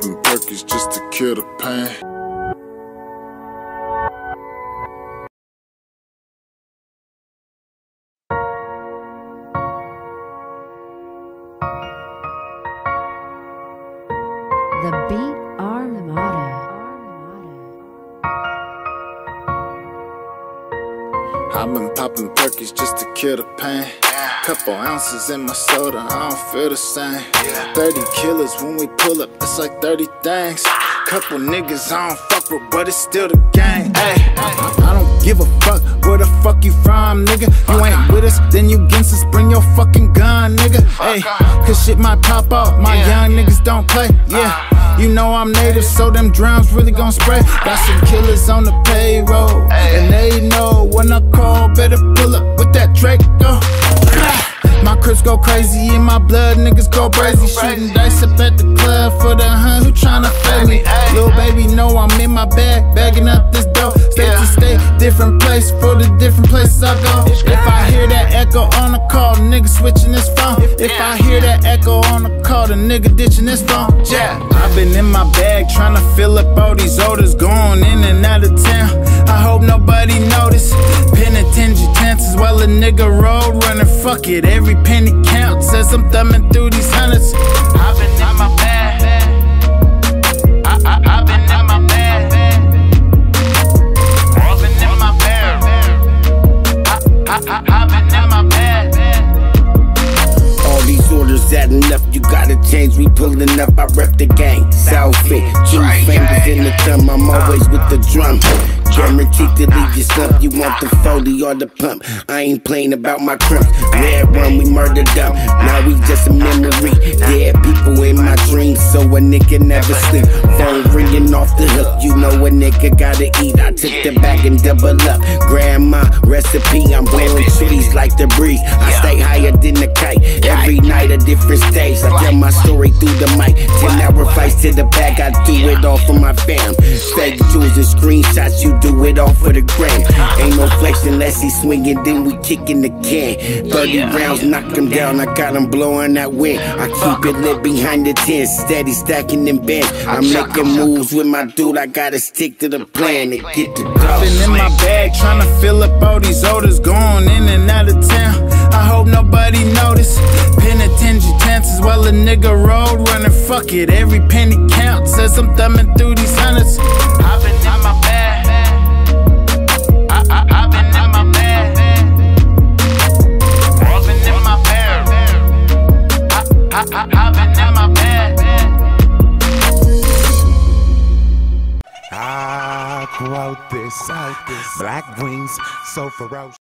popping perkies just to kill the pain. The Beat Armada. I've been popping perkies just to kill the pain. Couple ounces in my soda, I don't feel the same. 30 killers when we pull up, it's like 30 things. Couple niggas I don't fuck with, but it's still the gang. Ay, I don't give a fuck where the fuck you from, nigga. You ain't with us, then you against us, bring your fucking gun, nigga. Ay, cause shit might pop off, my young niggas don't play, yeah. You know I'm native, so them drums really gon' spray. Got some killers on the payroll, and they know when I call, better pull up with that Draco. My crips go crazy and my blood niggas go crazy. Shooting dice up at the club for the hun who tryna fade me. Lil' baby know I'm in my bag, bagging up this dough. State to state, different place for the different places I go. If I hear that echo on the call, the nigga switching his phone. If I hear that echo on the call, the nigga ditching his phone. Yeah, I've been in my bag tryna fill up all these orders, going in and out of town. I hope nobody notice. Penitentiary chances while a nigga road running. Fuck it, every penny counts as I'm thumbing through these hundreds. I've been in my bag. I've been in my bag. I've been in my bag. I've been in my bag. All these orders adding up, you gotta change. We pulling up, I rep the gang. Southfit, two fingers in the thumb. I'm always with the drum. Guaranteed to leave you slump. You want the 40 or the pump. I ain't playing about my crump. Red Rum, we murdered them. Now we just a memory. Dead people in my dreams, so a nigga never sleep. Phone ringing off the hook. You know a nigga gotta eat. I took the bag and double up. Grandma recipe, I'm blowing trees like the breeze. I stay higher than the kite. Every night a different stage. I tell my story through the mic. 10-hour flights to the bag. I do it all for my fam. Fake jewels and screenshots. You do it all for the gram. Ain't no flex unless he swinging, then we kicking the can. 30 rounds, knock him down, I got him blowing that wind. I keep it lit behind the tent, steady stacking them bands. I'm making moves with my dude, I gotta stick to the plan to get the dough. I've been in my bag tryna fill up all these orders, going in and out of town. I hope nobody notice. Penitentiary chances while a nigga road running. Fuck it, every penny counts as I'm thumbing through these hundreds. I've been in my bag. I've been in my bag. I've been in my bag. I've been in my bag. I quote this, black wings so ferocious.